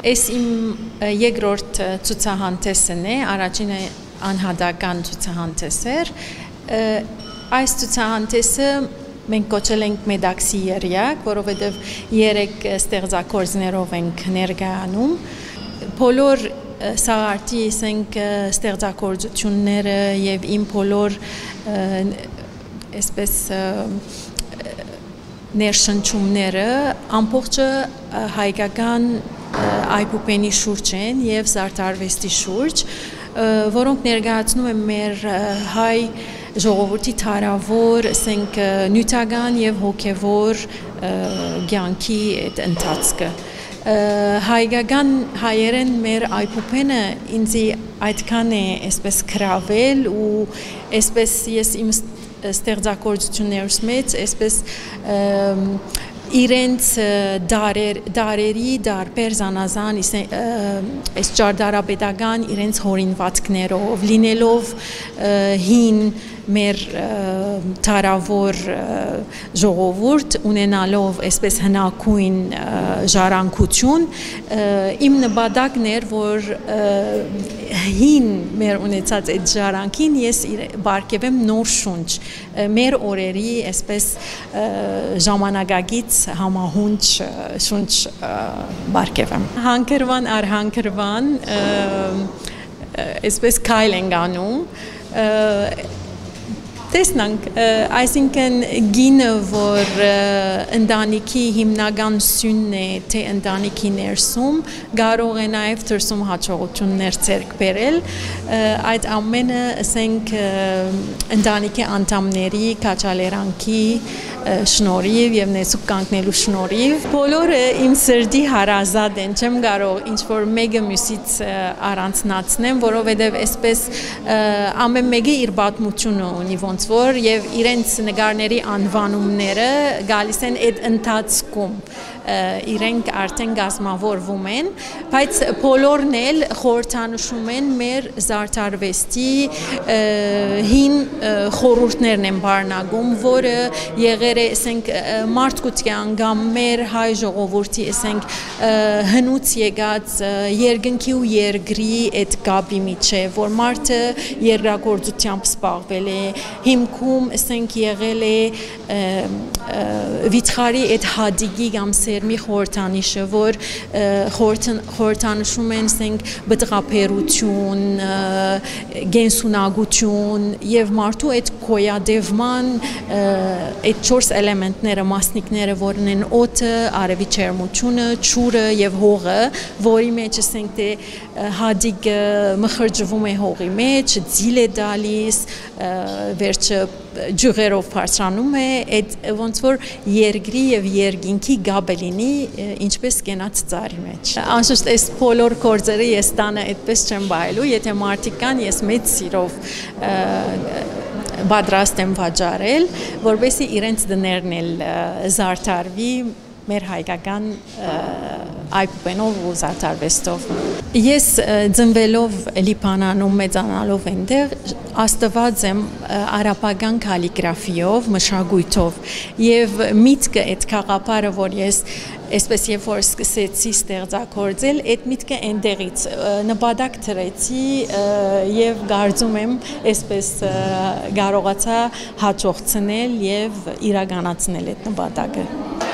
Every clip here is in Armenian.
Այս իմ երկրորդ ցուցահանդեսն է, առաջինը անհատական ցուցահանդես էր։ Այս ցուցահանդեսը մենք կոչել ենք Մեդաքսի երյակ, որովհետև 3 ստեղծագործներով ենք ներկայանում։ Բոլոր սաղարտի ստեղծագործությունները եւ իմ բոլոր այսպես ներշնչումները ամբողջը հայկական այբուբենի շուրջ են եւ զարդարվեստի շուրջ, որոնք ներկայացնում են մեր հայ ժողովրդի թարավոր, ասենք նյութական եւ հոգեվոր կյանքի այդ ընթացքը։ Հայկական հայերեն մեր այբուբենը ինձ այդքան է այսպես գրավել ու այսպես ես իմ ստեղծագործություններս մեջ այսպես իրենց դարերի դարբեր զանազան այս ճարտարապետական իրենց հորինվածքներով լինելով հին մեր թարավոր ժողովուրդ ունենալով այսպես հնագույն ժառանգություն իմ նպատակն էր որ հին մեր ունեցած այդ ժառանգին ես բարգեւեմ նոր շունչ մեր օրերի այսպես ժամանակակից համահունչ շունչ բարգեւեմ հանգրվան առ հանգրվան այսպես քայլ ենք անում տեսնանք, այսինքն գինը, որ ընտանիքի հիմնական սյունն է, թե ընտանիքի ներսում, կարող է նաև դրսում հաջողություններ ձեռք բերել, այդ ամենը, ասենք, ընտանիքի անդամների քաջալերանքի շնորհիվ եւ նեցուկ կանգնելու շնորհիվ բոլորը իմ սրտի հարազատ են, չեմ կարող ինչ-որ մեկը մյուսից առանձնացնեմ, որովհետեւ այսպես ամեն մեկը իր պատմությունը ունի ոնց որ եւ իրենց նկարների անվանումները գալիս են այդ ընթացքում իրենք արդեն գազմավորվում են, բայց բոլորն էլ խորհրդանշում են մեր զարդարվեստի հին խորհուրդներն են բառնագում, որը եղել է, ասենք, մարդկության կամ մեր հայ ժողովրդի, ասենք, հնուց եկած երկնքի ու երկրի այդ կապի միջև, որ մարդը երկրագործությամբ զբաղվել է, հիմքում, ասենք, եղել է վիճխարի այդ հադիգի կամ սերմի խորհրդանիշը, որ խորհրդանշում են, ասենք, բտղաբերություն, գենսունակություն եւ մարդու այդ գոյադևման այդ 4 էլեմենտները, մասնիկները, որն են օդը, արևի ջերմությունը, ջուրը եւ հողը, որի մեջ, ասենք, թե հադիգը մխրճվում է հողի մեջ, ձիլ է տալիս, վերջը ջուղերով բարձրանում է, այդ ոնց որ երկրի եւ երկինքի գաբը լինի, ինչպես կենաց ծառի մեջ։ Անշուշտ այս բոլոր գործերը ես տանը այդպես չեմ բայելու, եթե մարդիկ կան, ես մեծ սիրով պատրաստ եմ վաճառել, որովհետեւ իրենց դներն էլ զարդարվի մեր հայկական այբուբենով ու զարդարվեստով։ Ես ծնվելով Լիբանանում մեծանալով այնտեղ աստված եմ արաբական կալիգրաֆիով, մշակույթով եւ միտքը այդ խաղապարը, որ ես այսպես երբ որ սկսեցի ստեղծագործել, այդ միտքը այնտեղից նպատակ դրեցի եւ կարծում եմ այսպես կարողացա հաջողցնել եւ իրականացնել այդ նպատակը։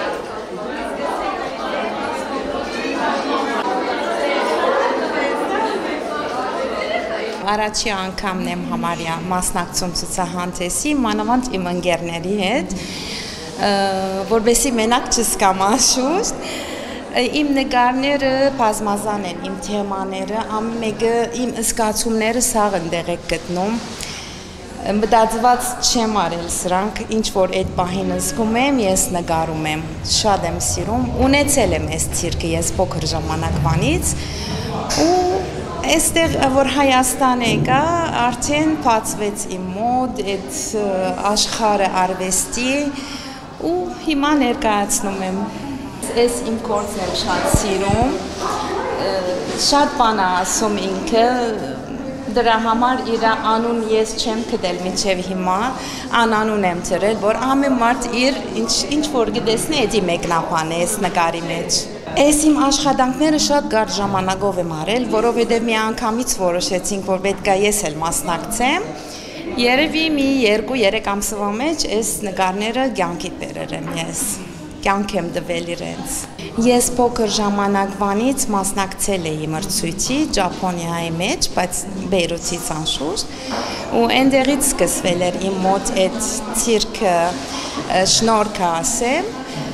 Առաջի անգամն եմ համարյա մասնակցում ցուցահանդեսի, մանավանդ իմ ընկերների հետ, որովհետեւ մենակ չզգամ անշուշտ, իմ նկարները բազմազան են, իմ թեմաները, ամեն մեկը իմ զգացումները սաղ ընդեղ եք գտնում, մտածված չեմ արել սրանք, ինչ որ այդ պահին զգում եմ, ես նկարում եմ, շատ եմ սիրում, ունեցել եմ այս ցիրկը ես փոքր ժամանակվանից ու Այստեղ որ Հայաստան եկա, արդեն բացվեց իմ մոտ այդ աշխարհը արվեստի ու հիմա ներկայացնում եմ։ Այս իմ գործն եմ շատ սիրում, շատ բան ասում ինքը, Դրա համար իր անուն ես չեմ գտել մինչև հիմա, անանուն եմ ծրել, որ ամեն մարդ իր ինչ որ գտեսնի, էդի մեկնաբան է այս նկարի մեջ։ Այս իմ աշխատանքները շատ կարճ ժամանակով եմ արել, որովհետև մի անգամից որոշեցինք, որ պետք է ես էլ մասնակցեմ։ Երևի մի 2-3 ամսվա մեջ այս նկարները կյանքի բերել եմ ես, կյանք եմ տվել իրենց։ Ես փոքր ժամանակվանից մասնակցել էի մրցույթի Ճապոնիայի մեջ, բայց Բեյրութից անշուշտ, ու այնտեղից սկսվել էր իմ մոտ այդ ցիրկը շնորհքը ասեմ,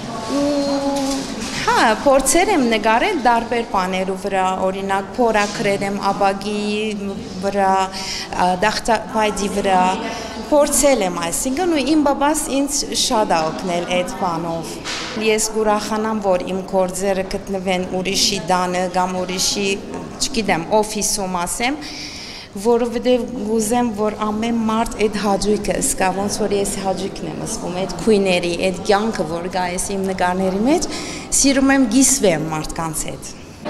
Հա, փորձեր եմ նկարել տարբեր բաներու վրա, օրինակ փորակրեր եմ աբագի վրա, դախտապայդի վրա, փորձել եմ, այսինքն ու իմ բաբաս ինձ շատ է օգնել այդ բանով։ Ես կուրախանամ, որ իմ գործերը գտնվեն ուրիշի տանը կամ ուրիշի, չգիտեմ, օֆիսում ասեմ, որովհետև գուզեմ, որ ամեն մարդ այդ հաճույքը զգա, ոնց որ ես հաճույքն եմ զգում, այդ քույների, այդ կյանքը, որ գա ես իմ նկարների մեջ, սիրում եմ գիսվեմ մարդկանց հետ։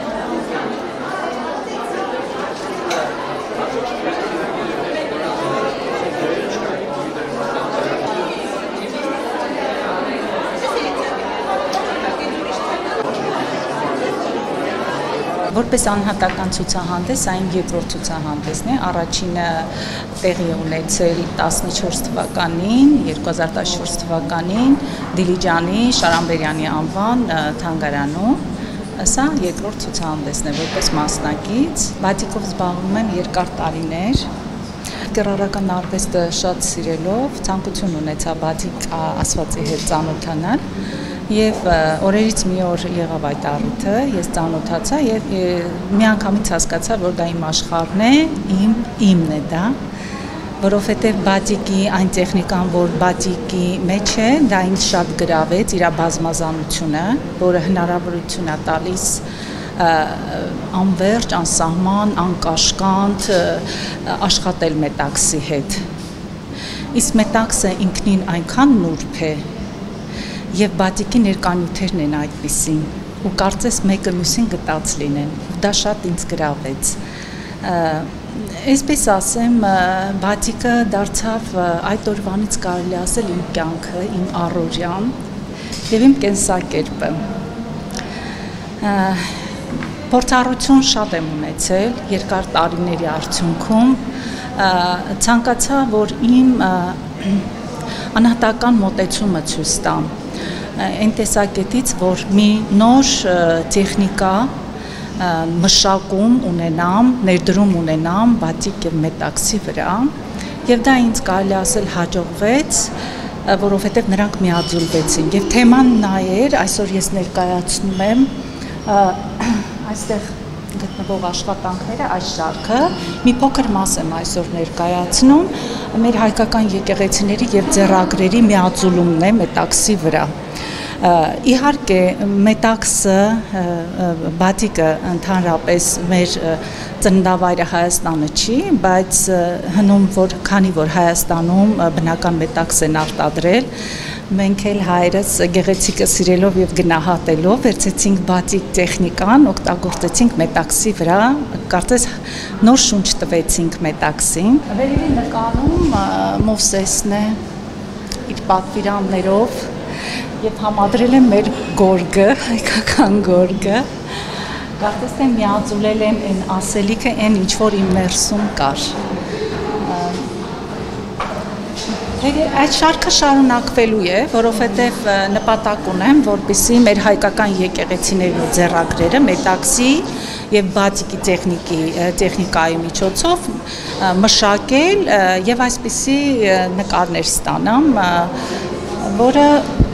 Որպես անհատական ցուցահանդես, այն երկրորդ ցուցահանդեսն է, առաջինը տեղի ունեցել 14 թվականին, 2014 թվականին Դիլիջանի Շարամբերյանի անվան թանգարանում, սա երկրորդ ցուցահանդեսն է, որպես մասնակից, բատիկով զբաղվում եմ երկար տարիներ, կերարական արվեստը շատ սիրելով, ցանկություն ունեցա բատիկ ասվածի հետ ծանոթանալ, Եվ օրերից մի օր եղավ այդ առիթը, ես ծանոթացա եւ միանգամից հասկացա, որ դա իմ աշխարհն է, իմն է դա, որովհետեւ բատիկի այն տեխնիկան, որ բատիկի մեջ է, դա ինձ շատ գրավեց իր բազմազանությունը, որը հնարավորություն է տալիս անverջ, անսահման, անկաշկանդ աշխատել մետաքսի հետ։ Իսկ մետաքսը ինքնին այնքան նուրբ է, Եվ բատիկի ներկանյութերն են այդպիսին, ու կարծես մեկը մյուսին գտած լինեն, դա շատ ինձ գրավեց։ Այսպես ասեմ, բատիկը դարձավ այդ օրվանից կարելի ասել իմ կյանքը, իմ առօրյան և իմ կենսակերպը։ Փորձառություն շատ եմ ունեցել, երկար տարիների արդյունքում, ցանկացա, որ իմ անհատական մոտեցումը ցույց տամ, այն տեսակետից, որ մի նոր տեխնիկա մշակում ունենամ, ներդրում ունենամ բատիկ և մետաքսի վրա, և դա ինձ կարելի ասել հաջողվեց, որովհետև նրանք միաձուլվեցին, և թեման նա էր, այսօր ես ներկայացնում եմ, այստեղ գտնվող աշխատանքները, այս շարքը, մի փոքր մաս եմ այսօր ներկայացնում, մեր հայկական եկեղեցիների և ձեռագրերի միաձուլումն է մետաքսի վրա։ Իհարկե, մետաքսը, բատիկը ընդհանրապես մեր ծննդավայրը Հայաստանը չի, բայց հնում, քանի որ Հայաստանում բնական մետաքս են արտադրել, մենք էլ հայրս գեղեցիկը սիրելով և գնահատելով վերցեցինք բատիկ տեխնիկան, օգտագործեցինք մետաքսի վրա, կարծես նոր շունչ տվեցինք մետաքսին։ Վերևի նկարում Մովսեսն է իր պատվիրաններով և համադրել եմ մեր գորգը, հայկական գորգը, կարծես թե միաձուլել եմ այն ասելիքը, այն ինչ որ իմ ներսում կար։ Այդ շարքը շարունակվելու է, որովհետև նպատակ ունեմ, որպեսզի մեր հայկական եկեղեցիների ձեռագրերը մետաքսի և բատիկի տեխնիկայի միջոցով մշակել և այսպիսի նկարներ ստանամ, որը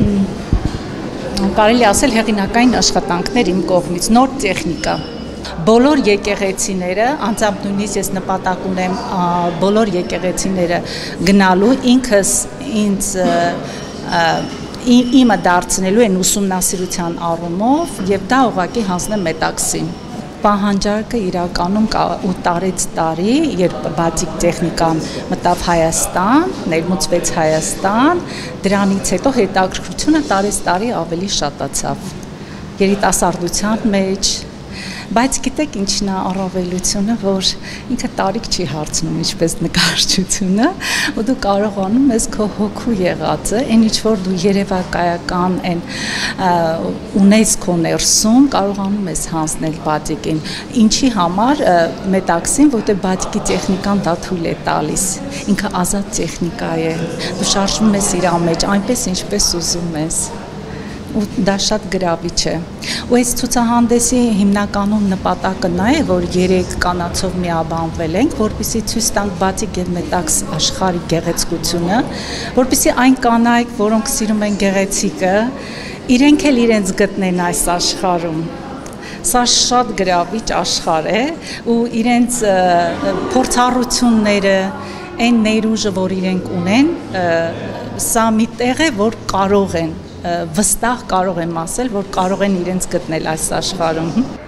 կարելի ասել հեղինակային աշխատանքներ իմ կողմից, նոր տեխնիկա։ Բոլոր եկեղեցիները, անձամբ նույնիսկ ես նպատակ ունեմ բոլոր եկեղեցիները գնալու, ինքս ինձ իմը դարձնելու են ուսումնասիրության առումով և դա ուղղակի հանձնեմ մետաքսին։ Պահանջարկը իրականում ու տարեց տարի, երբ բատիկ տեխնիկան մտավ Հայաստան, ներմուծվեց Հայաստան, դրանից հետո հետաքրքրությունը տարեց տարի ավելի շատացավ։ Երիտասարդության մեջ, Բայց գիտեք ինչն է առավելությունը, որ ինքը տարիք չի հարցնում ինչպես նկարչությունը, ու դու կարողանում ես քո հոգու եղածը, այն ինչ որ դու երևակայական այն ունես քո ներսում, կարողանում ես հանձնել բատիկին։ Ինչի համար մետաքսին, որտեղ բատիկի տեխնիկան դա թույլ է տալիս։ Ինքը ազատ տեխնիկա է։ Դու շարժվում ես իր մեջ այնպես ինչպես ուզում ես։ Ու դա շատ գրավիչ է։ Ու այս ցուցահանդեսի հիմնականում նպատակը նա է, որ 3 կանացով միաբանվել ենք, որպեսզի ցույց տանք բատիկ եւ մետաքս աշխարհի գեղեցկությունը, որպեսզի այն կանայք, որոնք սիրում են գեղեցիկը, իրենք էլ իրենց գտնեն այս աշխարհում։ Սա շատ գրավիչ աշխարհ է ու իրենց փորձառությունները, այն ներուժը, որ իրենք ունեն, սա մի տեղ է, որ կարող են վստահ կարող եմ ասել, որ կարող են իրենց գտնել այս աշխարհում։